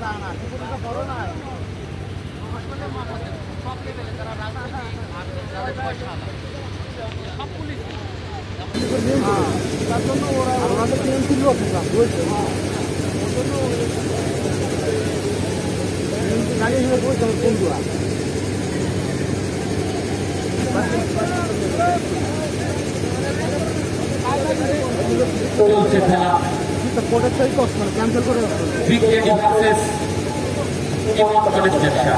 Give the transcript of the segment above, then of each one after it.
চলছে খেলা ক্যান্সেল করে ক্রিকেট ভার্সেস ইমন কলেজ ব্যবসা।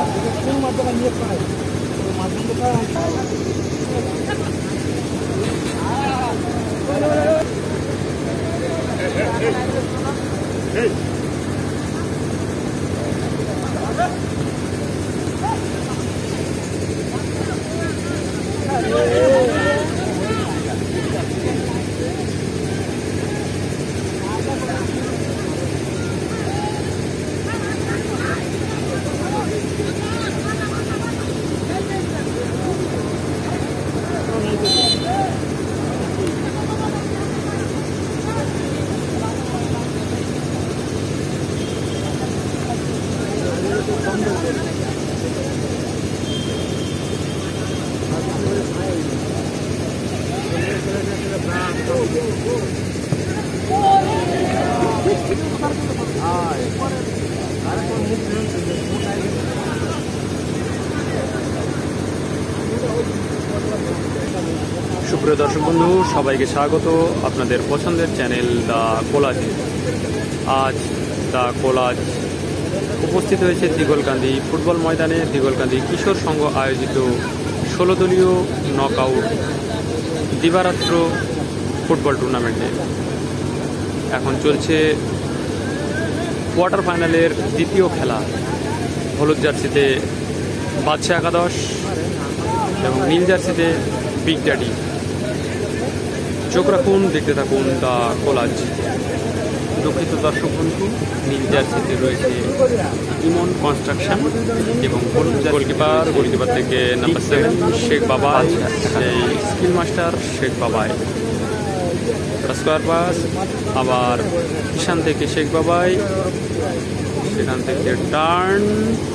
সুপ্রিয় দর্শক বন্ধু, সবাইকে স্বাগত আপনাদের পছন্দের চ্যানেল দ্য কোলাজে। আজ দ্য কোলাজ উপস্থিত হয়েছে দিগলকান্দি ফুটবল ময়দানে দিগলকান্দি কিশোর সংঘ আয়োজিত 16 দলীয় নকআউট দিবারাত্র ফুটবল টুর্নামেন্টে। এখন চলছে কোয়ার্টার ফাইনালের দ্বিতীয় খেলা। হলুদ জার্সিতে বাদশা একাদশ এবং নীল জার্সিতে বিগ ড্যাডি। চোখ রাখুন, দেখতে থাকুন দ্য কোলাজ। দুঃখিত দর্শক বন্ধু, নীল জার্সিতে রয়েছে ইমন কনস্ট্রাকশন এবং গোলকিপার থেকে নাম্বার 7 শেখ বাবাই, সেই স্কিল মাস্টার শেখ বাবাই। স্কোয়ার পাস আবার কিষান থেকে শেখ বাবাই, সেখান থেকে টার্ন,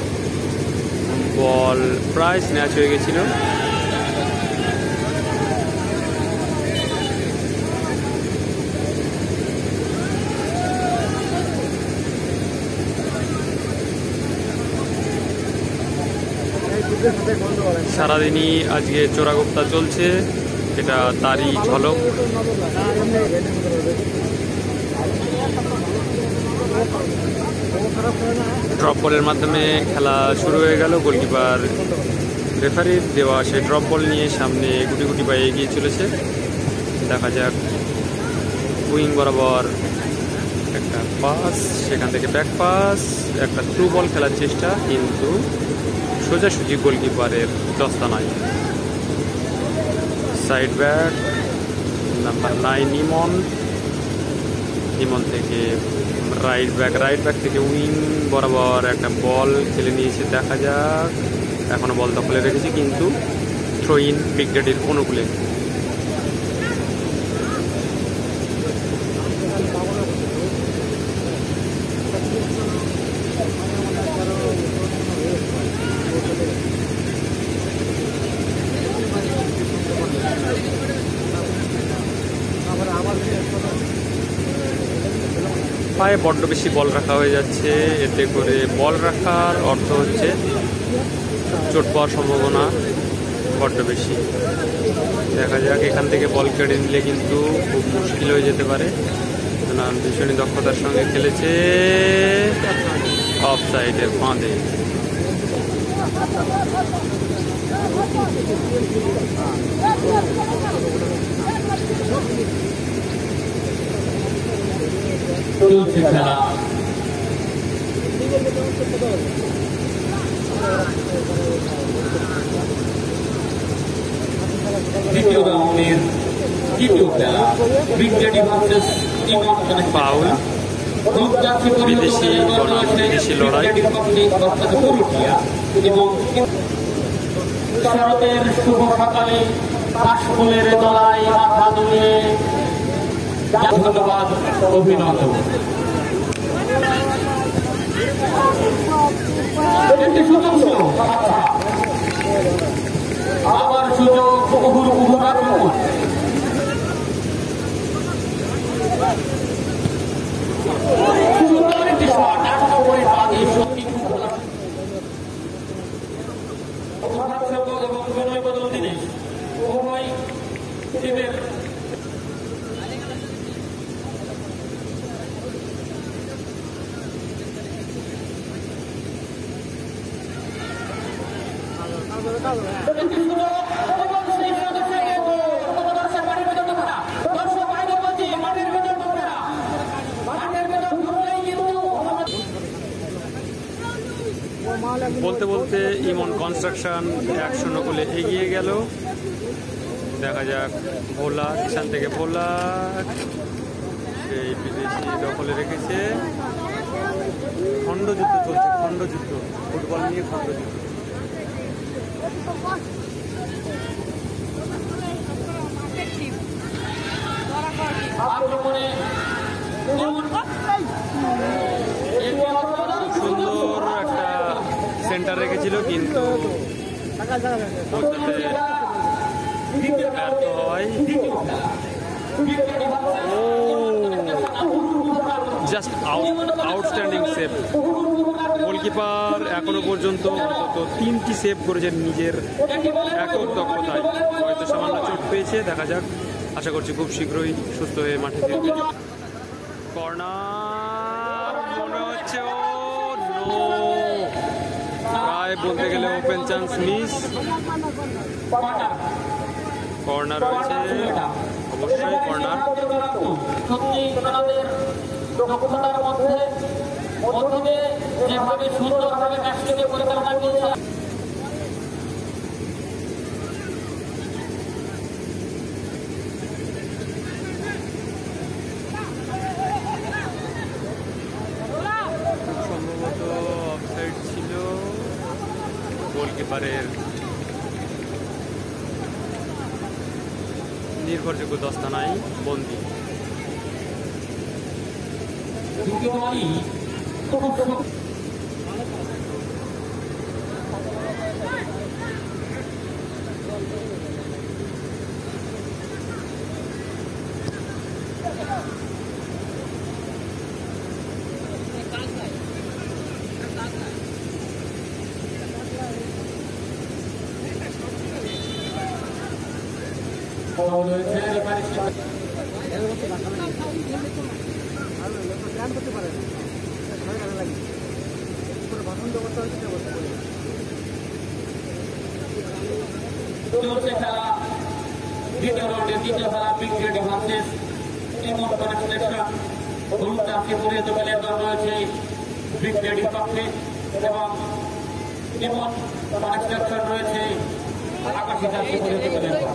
বল প্রায় স্ন্যাচ হয়ে গেছিল। সারাদিনই আজকে চোরাগোপ্তা চলছে, এটা তারই ঝলক। ড্রপ বলের মাধ্যমে খেলা শুরু হয়ে গেল। গোলকিপার রেফারির দেওয়া সেই ড্রপ বল নিয়ে সামনে গুটি গুটি পায়ে এগিয়ে চলেছে। দেখা যাক, উইং বরাবর একটা পাস, সেখান থেকে ব্যাক পাস, একটা থ্রু বল খেলার চেষ্টা, কিন্তু সোজাসুজি গোলকিপারের দস্তানায়। সাইড ব্যাক নাম্বার 9 ইমন থেকে রাইট ব্যাক থেকে উইং বরাবর একটা বল খেলে নিয়েছে। দেখা যাক, এখনো বল দখলে রেখেছে, কিন্তু থ্রো ইন বিগ ড্যাডির অনুকূলে। পায়ে বড্ড বেশি বল রাখা হয়ে যাচ্ছে, এতে করে বল রাখার অর্থ হচ্ছে চোট পাওয়ার সম্ভাবনা বড্ড বেশি। দেখা যাক, এখান থেকে বল কেড়ে নিলে কিন্তু খুব মুশকিল হয়ে যেতে পারে। ভীষণই দক্ষতার সঙ্গে খেলেছে, অফ সাইডের ফাঁদে। চলছে খেলা। দ্বিতীয় রাউন্ডের দ্বিতীয় খেলা, big daddy versus Emon college. Foul, বিদেশি লড়াই। এবং শরতের শুভ সকালে কাশফুলের তলায় মাথা দুলিয়ে ধন্যবাদ, অভিনন্দন। একটি সুযোগ ছিল, আবার সুযোগ আক্রমণ। সুন্দর একটি শট, 8 নম্বরে বাদী সত্যি এবং বিনয় বদল দিনেশ উভয় টিমের বলতে বলতে ইমন কনস্ট্রাকশন 1-0 গোলে এগিয়ে গেল। দেখা যাক ভোলা, এখান থেকে ভোলা সেই বিদেশি দখলে রেখেছে। খণ্ডযুদ্ধ চলছে, খণ্ডযুদ্ধ, ফুটবল নিয়ে খণ্ডযুদ্ধ। সুন্দর একটা সেন্টার রেখেছিল কিন্তু ব্যর্থ হয়। Just outstanding save. গোলকিপার এখনো পর্যন্ত অন্তত 3টি সেভ করেছেন নিজের একক দক্ষতায়। হয়তো সামান্য চোট পেয়েছে, দেখা যাক। আশা করছি খুব শীঘ্রই সুস্থ হয়ে মাঠে ফিরবে। কর্নার মনে হচ্ছে, ও নো, প্রায় বলতে গেলে ওপেন চান্স মিস। কর্নার রয়েছে, অবশ্যই কর্নার। যেভাবে সুন্দরভাবে ম্যাচটিকে পরিচালনা করছে সম্ভবত অফসাইড ছিল। গোলকিপারের নির্ভরযোগ্য দস্তানায় বন্দী। দ্বিতীয় রাউন্ডের দ্বিতীয় খেলা ব্রিগেড ভার্সেস ইমন কনস্ট্রাকশন। হলুদ চাষকে পরিণত প্লেয়ার দল রয়েছে ব্রিগেডের পক্ষে এবং ইমন কনস্ট্রাকশন রয়েছে আকাশি চাষকে পরিণত প্লেয়ার দল।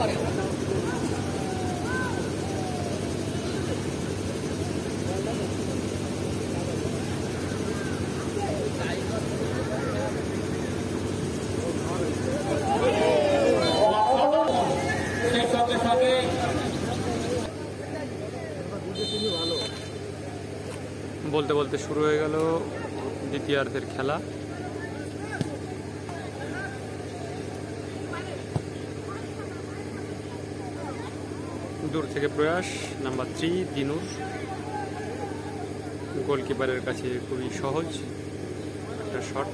বলতে বলতে শুরু হয়ে গেল দ্বিতীয়ার্ধের খেলা। দূর থেকে প্রয়াস, নাম্বার 3 দিনুর। গোলকিপারের কাছে খুবই সহজ একটা শট।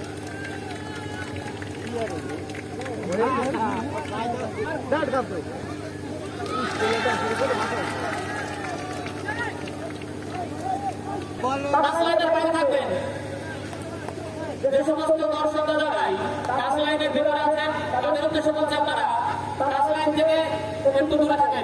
যে সমস্ত দর্শক দাদারাই টাচ লাইনের ভিতরে আছেন তাদের উদ্দেশ্যে বলছি আপনারা টাচ লাইন থেকে একটু দূরে থাকেন।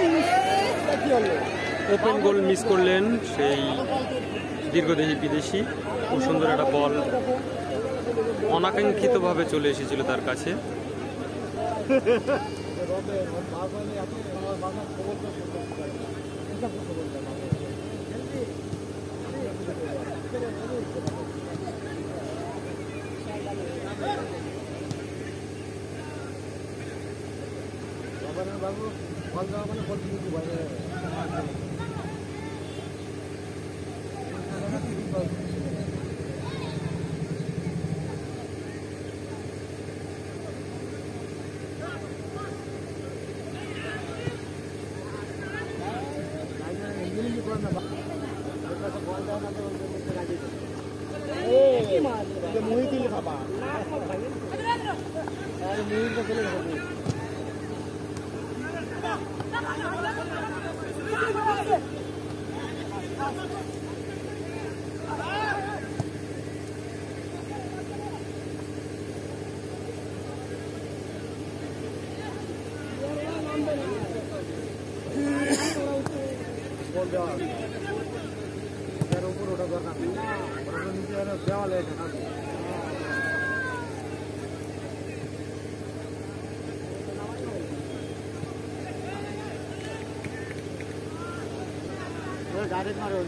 ওপেন গোল মিস করলেন সেই দীর্ঘদেহী বিদেশি। খুব সুন্দর একটা বল অনাকাঙ্ক্ষিতভাবে চলে এসেছিল তার কাছে। ডাইরেক্ট মারে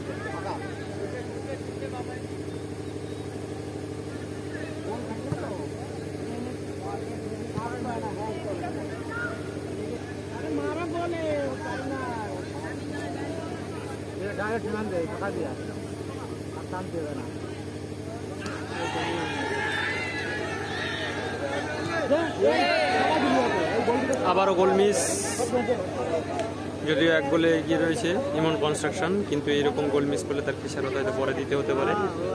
মারা বলে ডাইরেক্ট নাম দেয় টাকা দিয়া আর টান দেবে না। আবারও গোল মিস। যদিও এক গোলে এগিয়ে রয়েছে ইমন কনস্ট্রাকশন, কিন্তু এইরকম গোল মিস করলে তার খেসারত হয়তো পরে দিতে হতে পারে।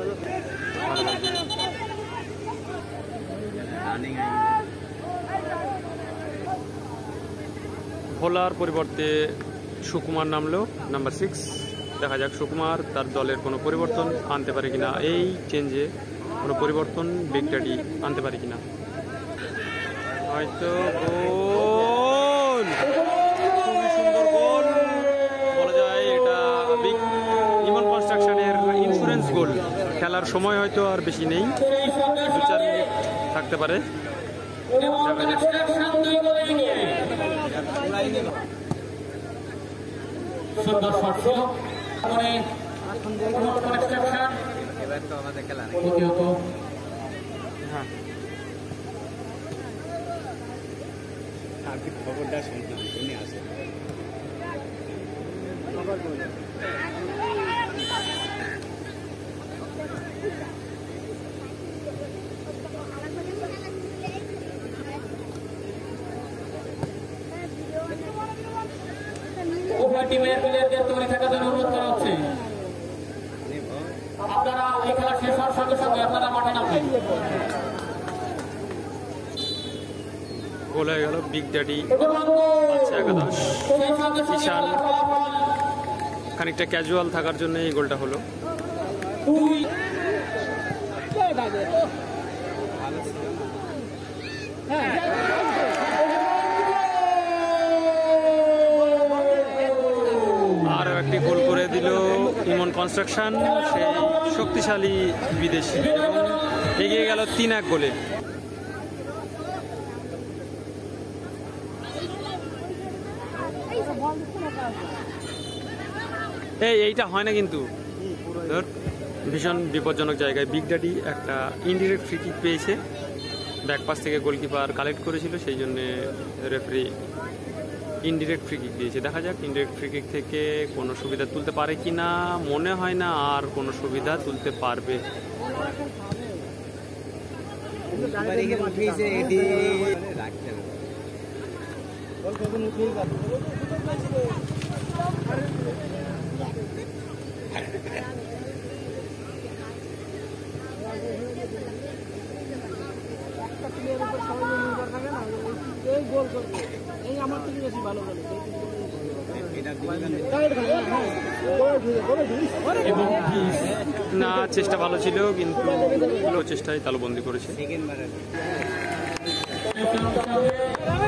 ভোলার পরিবর্তে সুকুমার নামলো, নাম্বার 6। দেখা যাক সুকুমার তার দলের কোনো পরিবর্তন আনতে পারে কিনা, এই চেঞ্জে কোনো পরিবর্তন বিগ ড্যাডি আনতে পারে কিনা। হয়তো গোল, খুবই সুন্দর গোল বলা যায়। এটা বিগ ইমন কনস্ট্রাকশনের ইন্স্যুরেন্স গোল। খেলার সময় হয়তো আর বেশি নেই, 2-4 মিনিট থাকতে পারে। খবরটা শুনে আসে উভয় টিমের প্লেয়ারদের তৈরি থাকার জন্য অনুরোধ করা হচ্ছে। আপনারা এই খেলা শেষ হওয়ার সঙ্গে সঙ্গে আপনারা মাঠে নামবেন। গোল হয়ে গেল বিগ ড্যাডি একাদশ। ঈশান খানিকটা ক্যাজুয়াল থাকার জন্য এই গোলটা হলো। আরও একটি গোল করে দিল ইমন কনস্ট্রাকশন, সেই শক্তিশালী বিদেশি, এবং এগিয়ে গেল 3-1 গোলে। এইটা হয় না কিন্তু, ধর ভীষণ বিপজ্জনক জায়গায় বিগ ড্যাডি একটা ইনডিরেক্ট ফ্রি কিক পেয়েছে। ব্যাক পাস থেকে গোলকিপার কালেক্ট করেছিল, সেই জন্য রেফারি ইনডিরেক্ট ফ্রি কিক দিয়েছে। দেখা যাক ইনডিরেক্ট ফ্রি কিক থেকে কোনো সুবিধা তুলতে পারে কি না। মনে হয় না আর কোনো সুবিধা তুলতে পারবে। না, চেষ্টা ভালো ছিল, কিন্তু চেষ্টায় তালুবন্দি করেছে।